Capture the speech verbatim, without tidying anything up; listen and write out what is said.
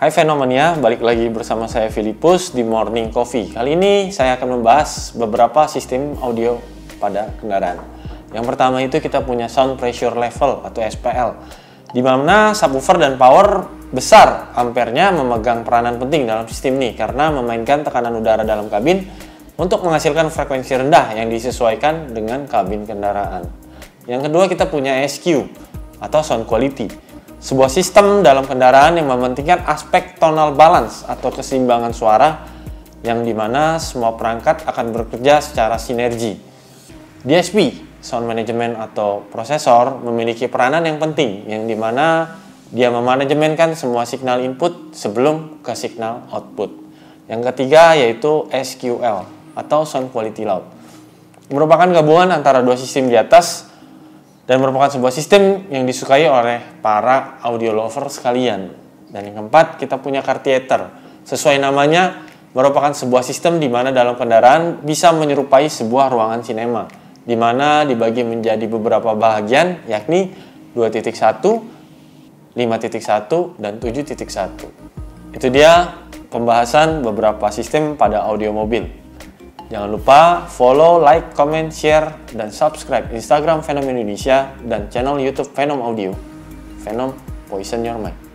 Hai Fenomania, balik lagi bersama saya Filipus di Morning Coffee. Kali ini saya akan membahas beberapa sistem audio pada kendaraan. Yang pertama itu kita punya sound pressure level atau S P L, di mana subwoofer dan power besar ampernya memegang peranan penting dalam sistem ini karena memainkan tekanan udara dalam kabin untuk menghasilkan frekuensi rendah yang disesuaikan dengan kabin kendaraan. Yang kedua kita punya S Q atau sound quality, sebuah sistem dalam kendaraan yang mementingkan aspek tonal balance atau keseimbangan suara yang dimana semua perangkat akan bekerja secara sinergi. D S P, sound management atau prosesor, memiliki peranan yang penting yang dimana dia memanajemenkan semua signal input sebelum ke signal output. Yang ketiga yaitu S Q L atau sound quality loud, merupakan gabungan antara dua sistem di atas dan merupakan sebuah sistem yang disukai oleh para audio lover sekalian. Dan yang keempat, kita punya car theater. Sesuai namanya, merupakan sebuah sistem di mana dalam kendaraan bisa menyerupai sebuah ruangan sinema, di mana dibagi menjadi beberapa bahagian, yakni dua titik satu, lima titik satu, dan tujuh titik satu. Itu dia pembahasan beberapa sistem pada audio mobil. Jangan lupa follow, like, comment, share, dan subscribe Instagram Fenom Indonesia dan channel YouTube Fenom Audio. Fenom, poison your mind.